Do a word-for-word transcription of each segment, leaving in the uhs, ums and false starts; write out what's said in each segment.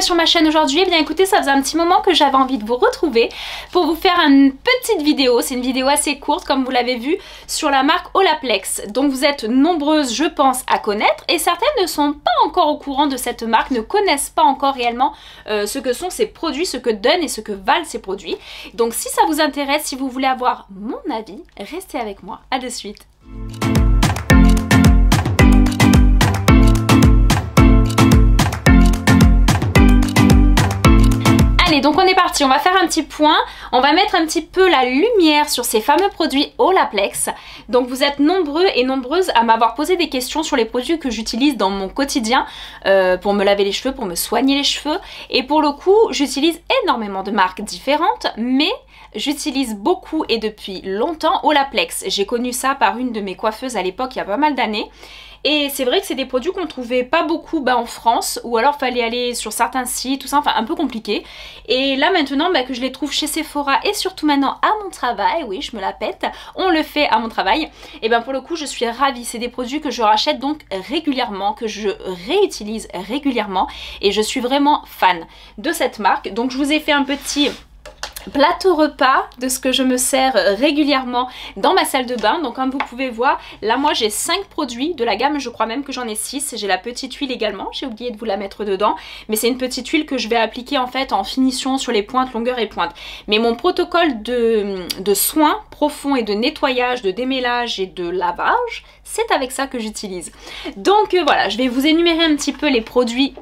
sur ma chaîne aujourd'hui. Eh bien écoutez, ça faisait un petit moment que j'avais envie de vous retrouver pour vous faire une petite vidéo. C'est une vidéo assez courte comme vous l'avez vu sur la marque Olaplex. Donc vous êtes nombreuses je pense à connaître et certaines ne sont pas encore au courant de cette marque, ne connaissent pas encore réellement euh, ce que sont ces produits, ce que donnent et ce que valent ces produits. Donc si ça vous intéresse, si vous voulez avoir mon avis, restez avec moi. À de suite. Allez, donc on est parti, on va faire un petit point, on va mettre un petit peu la lumière sur ces fameux produits Olaplex. Donc vous êtes nombreux et nombreuses à m'avoir posé des questions sur les produits que j'utilise dans mon quotidien euh, pour me laver les cheveux, pour me soigner les cheveux. Et pour le coup, j'utilise énormément de marques différentes, mais j'utilise beaucoup et depuis longtemps Olaplex. J'ai connu ça par une de mes coiffeuses à l'époque, il y a pas mal d'années. Et c'est vrai que c'est des produits qu'on trouvait pas beaucoup bah, en France, ou alors fallait aller sur certains sites, tout ça, enfin un peu compliqué. Et là maintenant bah, que je les trouve chez Sephora et surtout maintenant à mon travail, oui je me la pète, on le fait à mon travail, et ben pour le coup je suis ravie. C'est des produits que je rachète donc régulièrement, que je réutilise régulièrement et je suis vraiment fan de cette marque. Donc je vous ai fait un petit plateau repas de ce que je me sers régulièrement dans ma salle de bain. Donc comme vous pouvez voir, là moi j'ai cinq produits de la gamme, je crois même que j'en ai six. J'ai la petite huile également, j'ai oublié de vous la mettre dedans, mais c'est une petite huile que je vais appliquer en fait en finition sur les pointes, longueur et pointe. Mais mon protocole de, de soins profonds et de nettoyage, de démêlage et de lavage, c'est avec ça que j'utilise. Donc euh, voilà, je vais vous énumérer un petit peu les produits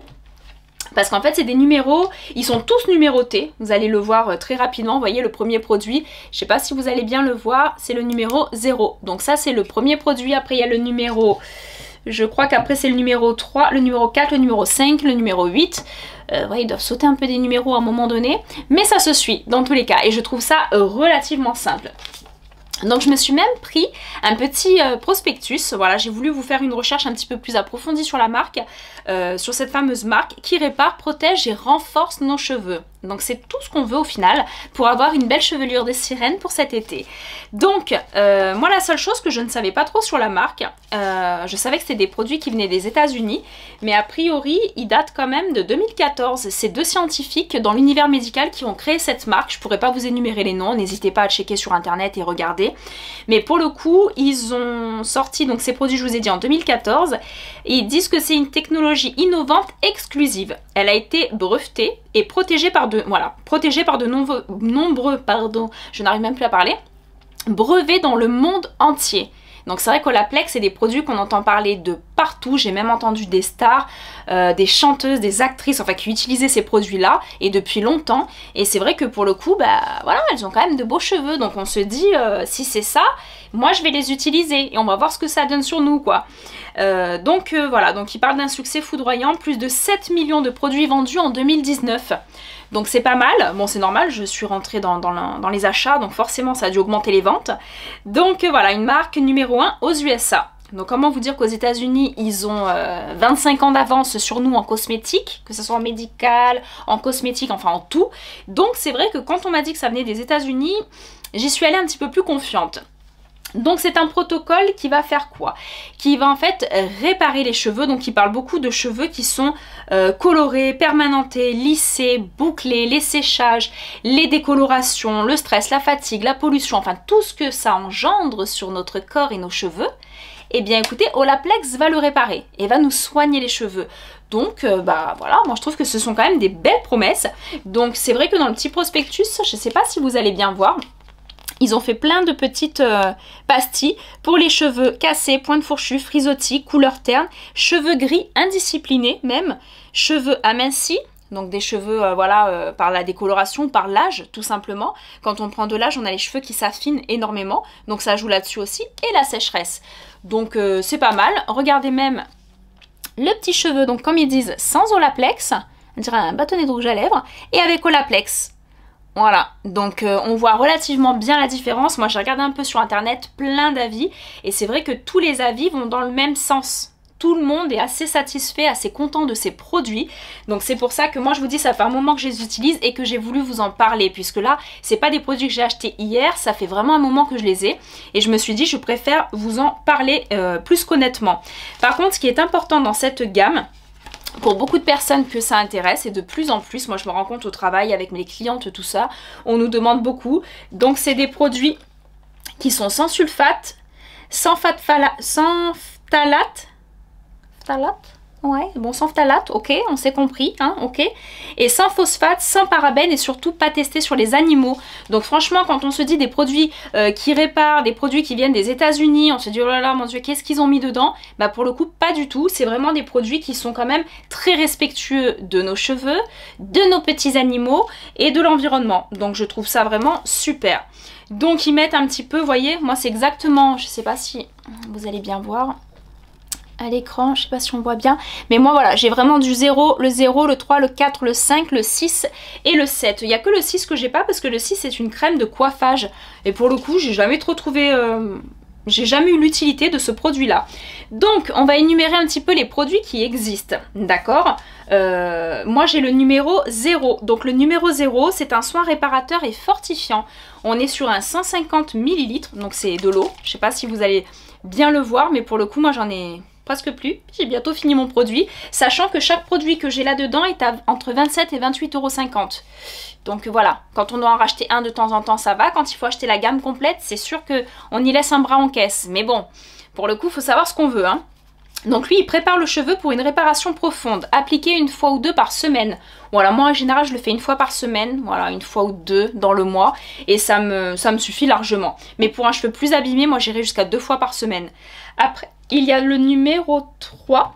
parce qu'en fait c'est des numéros, ils sont tous numérotés, vous allez le voir très rapidement. Vous voyez le premier produit, je sais pas si vous allez bien le voir, c'est le numéro zéro. Donc ça c'est le premier produit, après il y a le numéro, je crois qu'après c'est le numéro trois, le numéro quatre, le numéro cinq, le numéro huit. Euh, ouais, ils doivent sauter un peu des numéros à un moment donné, mais ça se suit dans tous les cas et je trouve ça euh, relativement simple. Donc je me suis même pris un petit euh, prospectus, voilà, j'ai voulu vous faire une recherche un petit peu plus approfondie sur la marque, euh, sur cette fameuse marque qui répare, protège et renforce nos cheveux. Donc c'est tout ce qu'on veut au final pour avoir une belle chevelure de sirène pour cet été. Donc euh, moi la seule chose que je ne savais pas trop sur la marque, euh, je savais que c'était des produits qui venaient des États-Unis, mais a priori ils datent quand même de deux mille quatorze. C'est deux scientifiques dans l'univers médical qui ont créé cette marque. Je pourrais pas vous énumérer les noms, n'hésitez pas à checker sur internet et regarder. Mais pour le coup ils ont sorti donc ces produits, je vous ai dit, en deux mille quatorze, et ils disent que c'est une technologie innovante exclusive. Elle a été brevetée et protégée par de, voilà, protégée par de nombreux, nombreux pardon, je n'arrive même plus à parler, brevets dans le monde entier. Donc c'est vrai qu'Olaplex, c'est des produits qu'on entend parler de partout. J'ai même entendu des stars, euh, des chanteuses, des actrices, enfin qui utilisaient ces produits-là et depuis longtemps. Et c'est vrai que pour le coup, bah voilà, elles ont quand même de beaux cheveux. Donc on se dit, euh, si c'est ça, moi je vais les utiliser et on va voir ce que ça donne sur nous, quoi. Euh, donc euh, voilà, donc il parle d'un succès foudroyant, plus de sept millions de produits vendus en deux mille dix-neuf. Donc c'est pas mal, bon c'est normal, je suis rentrée dans, dans, la, dans les achats, donc forcément ça a dû augmenter les ventes. Donc euh, voilà, une marque numéro un aux U S A. Donc comment vous dire qu'aux États-Unis ils ont euh, vingt-cinq ans d'avance sur nous en cosmétique, que ce soit en médical, en cosmétique, enfin en tout. Donc c'est vrai que quand on m'a dit que ça venait des États-Unis, j'y suis allée un petit peu plus confiante. Donc c'est un protocole qui va faire quoi? Qui va en fait réparer les cheveux. Donc il parle beaucoup de cheveux qui sont euh, colorés, permanentés, lissés, bouclés, les séchages, les décolorations, le stress, la fatigue, la pollution, enfin tout ce que ça engendre sur notre corps et nos cheveux. Eh bien écoutez, Olaplex va le réparer et va nous soigner les cheveux. Donc euh, bah voilà, moi je trouve que ce sont quand même des belles promesses. Donc c'est vrai que dans le petit prospectus, je ne sais pas si vous allez bien voir, ils ont fait plein de petites euh, pastilles pour les cheveux cassés, pointes fourchues, frisottis, couleur terne, cheveux gris indisciplinés même, cheveux amincis, donc des cheveux euh, voilà euh, par la décoloration, par l'âge tout simplement. Quand on prend de l'âge, on a les cheveux qui s'affinent énormément, donc ça joue là-dessus aussi, et la sécheresse. Donc euh, c'est pas mal. Regardez même le petit cheveu, donc comme ils disent, sans Olaplex, on dirait un bâtonnet de rouge à lèvres, et avec Olaplex. Voilà, donc euh, on voit relativement bien la différence. Moi j'ai regardé un peu sur internet, plein d'avis, et c'est vrai que tous les avis vont dans le même sens. Tout le monde est assez satisfait, assez content de ces produits. Donc c'est pour ça que moi je vous dis, ça fait un moment que je les utilise et que j'ai voulu vous en parler. Puisque là, c'est pas des produits que j'ai achetés hier, ça fait vraiment un moment que je les ai. Et je me suis dit, je préfère vous en parler euh, plus qu'honnêtement. Par contre, ce qui est important dans cette gamme, pour beaucoup de personnes que ça intéresse et de plus en plus, moi je me rends compte au travail avec mes clientes, tout ça, on nous demande beaucoup. Donc c'est des produits qui sont sans sulfate, sans, phthala, sans phtalate, phtalate ouais, bon, sans phtalate, ok, on s'est compris, hein, ok. Et sans phosphate, sans parabènes et surtout pas testé sur les animaux. Donc franchement, quand on se dit des produits euh, qui réparent, des produits qui viennent des États-Unis, on se dit oh là là, mon Dieu, qu'est-ce qu'ils ont mis dedans? Bah pour le coup, pas du tout. C'est vraiment des produits qui sont quand même très respectueux de nos cheveux, de nos petits animaux et de l'environnement. Donc je trouve ça vraiment super. Donc ils mettent un petit peu, vous voyez, moi c'est exactement, je sais pas si vous allez bien voir à l'écran, je sais pas si on voit bien, mais moi voilà, j'ai vraiment du zéro, le zéro, le trois, le quatre, le cinq, le six et le sept. Il n'y a que le six que j'ai pas parce que le six c'est une crème de coiffage et pour le coup j'ai jamais trop trouvé, euh, j'ai jamais eu l'utilité de ce produit là. Donc on va énumérer un petit peu les produits qui existent, d'accord. euh, Moi j'ai le numéro zéro, donc le numéro zéro c'est un soin réparateur et fortifiant. On est sur un cent cinquante millilitres, donc c'est de l'eau, je sais pas si vous allez bien le voir, mais pour le coup moi j'en ai presque plus, j'ai bientôt fini mon produit, sachant que chaque produit que j'ai là-dedans est à entre vingt-sept et vingt-huit euros cinquante. Donc voilà, quand on doit en racheter un de temps en temps, ça va. Quand il faut acheter la gamme complète, c'est sûr qu'on y laisse un bras en caisse. Mais bon, pour le coup, il faut savoir ce qu'on veut, hein. Donc lui, il prépare le cheveu pour une réparation profonde, appliqué une fois ou deux par semaine. Voilà, moi en général, je le fais une fois par semaine, voilà, une fois ou deux dans le mois, et ça me, ça me suffit largement. Mais pour un cheveu plus abîmé, moi j'irai jusqu'à deux fois par semaine. Après, il y a le numéro trois.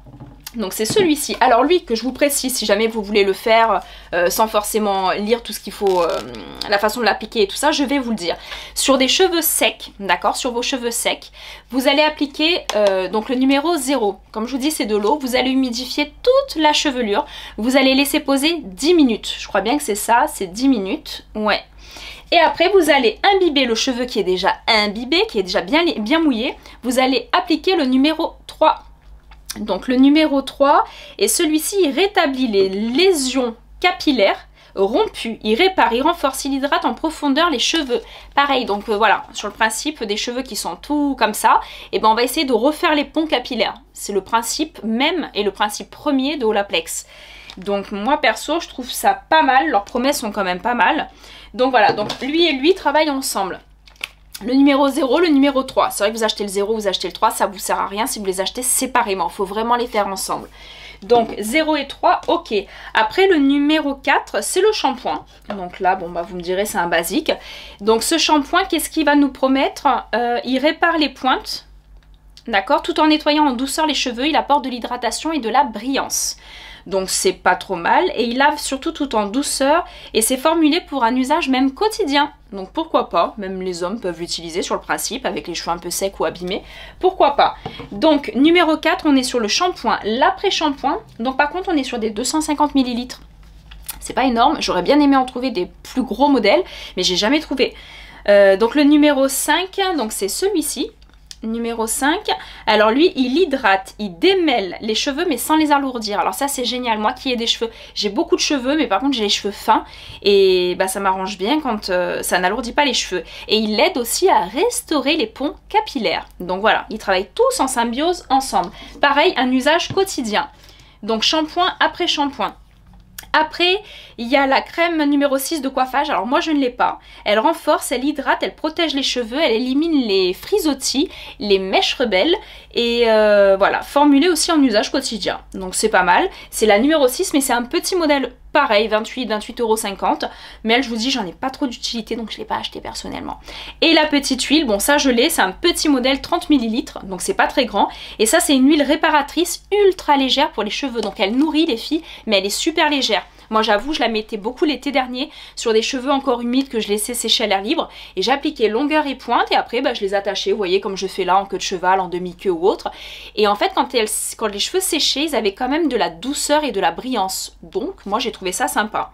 Donc c'est celui-ci. Alors lui, que je vous précise, si jamais vous voulez le faire euh, sans forcément lire tout ce qu'il faut, euh, la façon de l'appliquer et tout ça, je vais vous le dire. Sur des cheveux secs, d'accord, sur vos cheveux secs, vous allez appliquer euh, donc le numéro zéro. Comme je vous dis, c'est de l'eau. Vous allez humidifier toute la chevelure. Vous allez laisser poser dix minutes. Je crois bien que c'est ça, c'est dix minutes. Ouais. Et après, vous allez imbiber le cheveu qui est déjà imbibé, qui est déjà bien, bien mouillé. Vous allez appliquer le numéro trois. Donc le numéro trois, et celui-ci il rétablit les lésions capillaires rompues, il répare, il renforce, il hydrate en profondeur les cheveux. Pareil, donc euh, voilà, sur le principe des cheveux qui sont tout comme ça, et ben on va essayer de refaire les ponts capillaires. C'est le principe même et le principe premier de Olaplex. Donc moi perso, je trouve ça pas mal, leurs promesses sont quand même pas mal. Donc voilà, donc lui et lui travaillent ensemble. Le numéro zéro, le numéro trois. C'est vrai que vous achetez le zéro, vous achetez le trois, ça vous sert à rien si vous les achetez séparément. Il faut vraiment les faire ensemble. Donc zéro et trois, ok. Après le numéro quatre, c'est le shampoing. Donc là, bon bah vous me direz, c'est un basique. Donc ce shampoing, qu'est-ce qu'il va nous promettre? euh, Il répare les pointes, d'accord, tout en nettoyant en douceur les cheveux. Il apporte de l'hydratation et de la brillance. Donc c'est pas trop mal, et il lave surtout tout en douceur, et c'est formulé pour un usage même quotidien. Donc pourquoi pas, même les hommes peuvent l'utiliser sur le principe, avec les cheveux un peu secs ou abîmés, pourquoi pas. Donc numéro quatre, on est sur le shampoing, l'après-shampoing, donc par contre on est sur des deux cent cinquante millilitres. C'est pas énorme, j'aurais bien aimé en trouver des plus gros modèles, mais j'ai jamais trouvé. Euh, donc le numéro cinq, donc c'est celui-ci. Numéro cinq, alors lui il hydrate, il démêle les cheveux mais sans les alourdir. Alors ça c'est génial, moi qui ai des cheveux, j'ai beaucoup de cheveux mais par contre j'ai les cheveux fins et bah ça m'arrange bien quand euh, ça n'alourdit pas les cheveux. Et il aide aussi à restaurer les ponts capillaires. Donc voilà, ils travaillent tous en symbiose ensemble. Pareil, un usage quotidien. Donc shampoing après shampoing. Après, il y a la crème numéro six de coiffage. Alors moi je ne l'ai pas. Elle renforce, elle hydrate, elle protège les cheveux, elle élimine les frisottis, les mèches rebelles. Et euh, voilà, formulée aussi en usage quotidien. Donc c'est pas mal. C'est la numéro six, mais c'est un petit modèle pareil, vingt-huit euros cinquante. Mais elle, je vous dis, j'en ai pas trop d'utilité, donc je ne l'ai pas acheté personnellement. Et la petite huile, bon ça je l'ai, c'est un petit modèle trente millilitres, donc c'est pas très grand. Et ça c'est une huile réparatrice ultra légère pour les cheveux. Donc elle nourrit les filles, mais elle est super légère. Moi j'avoue, je la mettais beaucoup l'été dernier sur des cheveux encore humides que je laissais sécher à l'air libre. Et j'appliquais longueur et pointe et après bah, je les attachais, vous voyez, comme je fais là en queue de cheval, en demi-queue ou autre. Et en fait quand, elles, quand les cheveux séchaient, ils avaient quand même de la douceur et de la brillance. Donc moi j'ai trouvé ça sympa.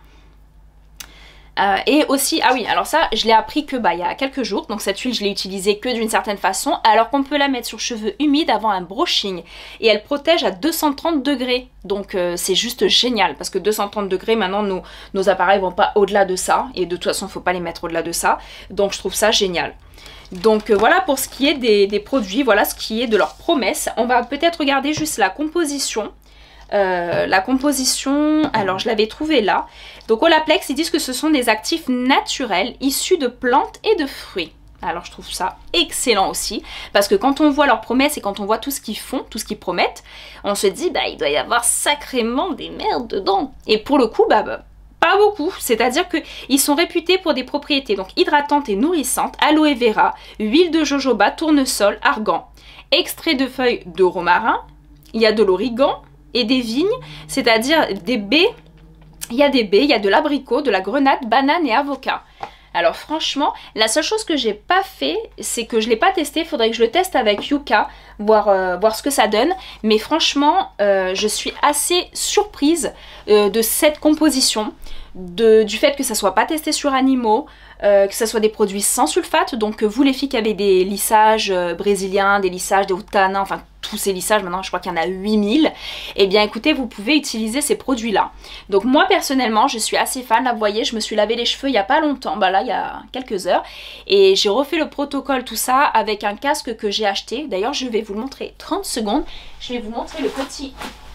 Euh, et aussi, ah oui, alors ça, je l'ai appris que bah il y a quelques jours, donc cette huile je l'ai utilisée que d'une certaine façon, alors qu'on peut la mettre sur cheveux humides avant un brushing, et elle protège à deux cent trente degrés, donc euh, c'est juste génial, parce que deux cent trente degrés, maintenant nos, nos appareils vont pas au-delà de ça, et de toute façon faut pas les mettre au-delà de ça, donc je trouve ça génial. Donc euh, voilà pour ce qui est des, des produits, voilà ce qui est de leurs promesses. On va peut-être regarder juste la composition. euh, la composition, alors je l'avais trouvée là. Donc Olaplex, ils disent que ce sont des actifs naturels issus de plantes et de fruits. Alors je trouve ça excellent aussi, parce que quand on voit leurs promesses et quand on voit tout ce qu'ils font, tout ce qu'ils promettent, on se dit bah il doit y avoir sacrément des merdes dedans. Et pour le coup, bah, bah pas beaucoup, c'est-à-dire qu'ils sont réputés pour des propriétés donc hydratantes et nourrissantes, aloe vera, huile de jojoba, tournesol, argan, extrait de feuilles de romarin, il y a de l'origan et des vignes, c'est-à-dire des baies, il y a des baies, il y a de l'abricot, de la grenade, banane et avocat. Alors franchement, la seule chose que j'ai pas fait, c'est que je l'ai pas testé, il faudrait que je le teste avec Yuka, voir, euh, voir ce que ça donne. Mais franchement, euh, je suis assez surprise euh, de cette composition, de, du fait que ça soit pas testé sur animaux, euh, que ça soit des produits sans sulfate. Donc vous les filles qui avez des lissages euh, brésiliens, des lissages de tanins, enfin tous ces lissages, maintenant je crois qu'il y en a huit mille, et bien écoutez, vous pouvez utiliser ces produits là. Donc moi personnellement je suis assez fan, là vous voyez je me suis lavé les cheveux il n'y a pas longtemps, bah là il y a quelques heures, et j'ai refait le protocole tout ça avec un casque que j'ai acheté. D'ailleurs je vais vous le montrer trente secondes, je vais vous montrer le petit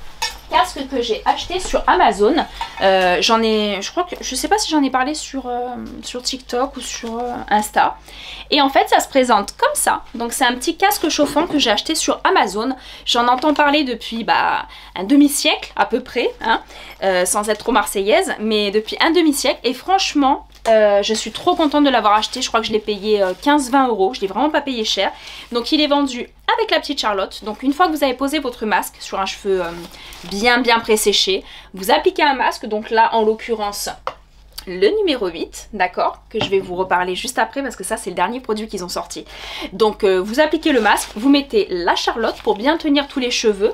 casque que j'ai acheté sur Amazon. Euh, j'en ai, je crois que, je sais pas si j'en ai parlé sur, euh, sur TikTok ou sur euh, Insta. Et en fait ça se présente comme ça. Donc c'est un petit casque chauffant que j'ai acheté sur Amazon. J'en entends parler depuis bah, un demi-siècle à peu près, hein, euh, sans être trop marseillaise, mais depuis un demi-siècle. Et franchement, Euh, je suis trop contente de l'avoir acheté. Je crois que je l'ai payé euh, quinze vingt euros. Je l'ai vraiment pas payé cher. Donc il est vendu avec la petite Charlotte. Donc une fois que vous avez posé votre masque sur un cheveu euh, bien bien pré-séché, vous appliquez un masque. Donc là en l'occurrence le numéro huit, d'accord, que je vais vous reparler juste après parce que ça c'est le dernier produit qu'ils ont sorti. Donc euh, vous appliquez le masque, vous mettez la Charlotte pour bien tenir tous les cheveux.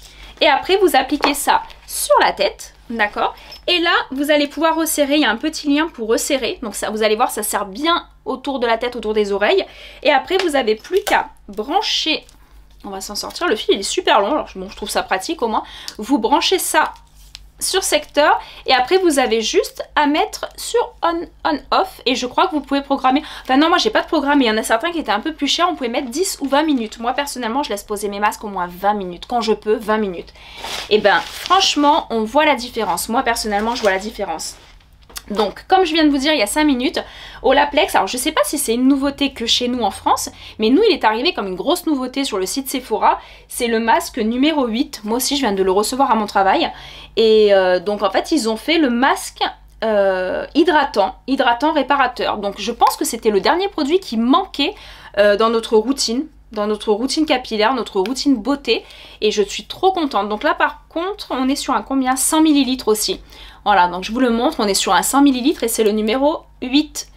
Et après vous appliquez ça sur la tête, d'accord. Et là vous allez pouvoir resserrer, il y a un petit lien pour resserrer. Donc ça, vous allez voir, ça serre bien autour de la tête, autour des oreilles. Et après vous avez plus qu'à brancher, on va s'en sortir, le fil il est super long, alors bon, je trouve ça pratique au moins. Vous branchez ça sur secteur et après vous avez juste à mettre sur on, on, off, et je crois que vous pouvez programmer, enfin non moi j'ai pas de programme, mais il y en a certains qui étaient un peu plus chers, on pouvait mettre dix ou vingt minutes. Moi personnellement je laisse poser mes masques au moins vingt minutes, quand je peux vingt minutes. Et ben franchement on voit la différence, moi personnellement je vois la différence. Donc comme je viens de vous dire il y a cinq minutes, Olaplex, alors je sais pas si c'est une nouveauté que chez nous en France, mais nous il est arrivé comme une grosse nouveauté sur le site Sephora, c'est le masque numéro huit, moi aussi je viens de le recevoir à mon travail, et euh, donc en fait ils ont fait le masque euh, hydratant, hydratant réparateur, donc je pense que c'était le dernier produit qui manquait euh, dans notre routine, dans notre routine capillaire, notre routine beauté, et je suis trop contente. Donc là par contre on est sur un combien, cent millilitres aussi. Voilà, donc je vous le montre, on est sur un cent millilitres et c'est le numéro huit.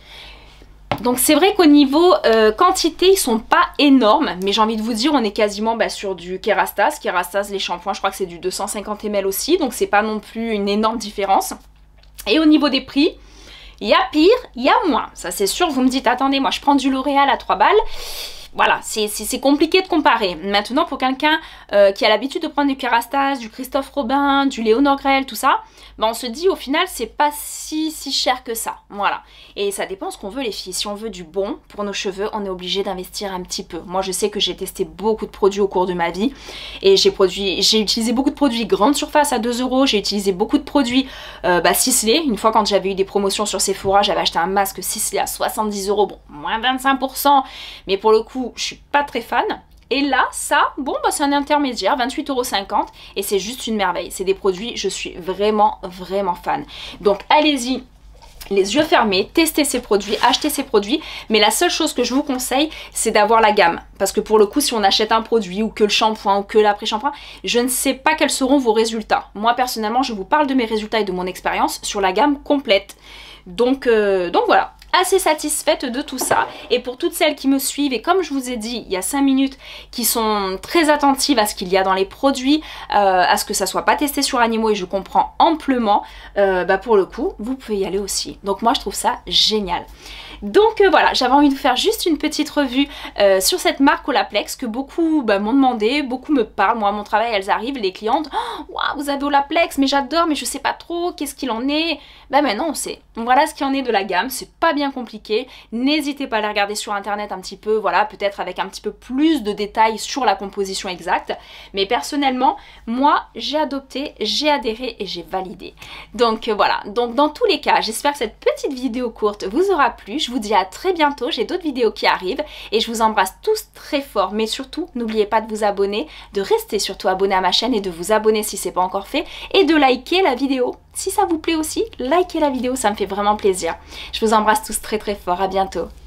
Donc c'est vrai qu'au niveau euh, quantité, ils sont pas énormes, mais j'ai envie de vous dire, on est quasiment bah, sur du Kerastase. Kerastase, les shampoings, je crois que c'est du deux cent cinquante millilitres aussi, donc c'est pas non plus une énorme différence. Et au niveau des prix, il y a pire, il y a moins. Ça c'est sûr, vous me dites, attendez, moi je prends du L'Oréal à trois balles. Voilà, c'est compliqué de comparer. Maintenant, pour quelqu'un euh, qui a l'habitude de prendre du Kerastase, du Christophe Robin, du Léonore Grell, tout ça, ben on se dit au final, c'est pas si, si cher que ça. Voilà. Et ça dépend ce qu'on veut les filles. Si on veut du bon pour nos cheveux, on est obligé d'investir un petit peu. Moi, je sais que j'ai testé beaucoup de produits au cours de ma vie. Et j'ai utilisé beaucoup de produits grande surface à deux euros. J'ai utilisé beaucoup de produits euh, bah, ciselés. Une fois, quand j'avais eu des promotions sur Sephora, j'avais acheté un masque ciselé à soixante-dix euros. Bon, moins vingt-cinq pour cent. Mais pour le coup, je suis pas très fan. Et là, ça, bon, bah, c'est un intermédiaire, vingt-huit euros cinquante, et c'est juste une merveille. C'est des produits, je suis vraiment, vraiment fan. Donc, allez-y, les yeux fermés, testez ces produits, achetez ces produits. Mais la seule chose que je vous conseille, c'est d'avoir la gamme. Parce que pour le coup, si on achète un produit, ou que le shampoing, ou que l'après-shampoing, je ne sais pas quels seront vos résultats. Moi, personnellement, je vous parle de mes résultats et de mon expérience sur la gamme complète. Donc, euh, donc voilà. Assez satisfaite de tout ça, et pour toutes celles qui me suivent, et comme je vous ai dit il y a cinq minutes, qui sont très attentives à ce qu'il y a dans les produits, euh, à ce que ça soit pas testé sur animaux, et je comprends amplement, euh, bah pour le coup vous pouvez y aller aussi. Donc moi je trouve ça génial. Donc euh, voilà, j'avais envie de faire juste une petite revue euh, sur cette marque Olaplex que beaucoup bah, m'ont demandé, beaucoup me parlent. Moi à mon travail elles arrivent, les clientes, oh, wow, vous avez Olaplex, mais j'adore, mais je sais pas trop, qu'est-ce qu'il en est? Bah maintenant on sait. Voilà ce qu'il en est de la gamme, c'est pas bien compliqué. N'hésitez pas à les regarder sur internet un petit peu, voilà, peut-être avec un petit peu plus de détails sur la composition exacte. Mais personnellement, moi j'ai adopté, j'ai adhéré et j'ai validé. Donc euh, voilà, donc dans tous les cas, j'espère que cette petite vidéo courte vous aura plu. Je vous dis à très bientôt, j'ai d'autres vidéos qui arrivent et je vous embrasse tous très fort. Mais surtout, n'oubliez pas de vous abonner, de rester surtout abonné à ma chaîne et de vous abonner si c'est pas encore fait et de liker la vidéo. Si ça vous plaît aussi, likez la vidéo, ça me fait vraiment plaisir. Je vous embrasse tous très très fort, à bientôt.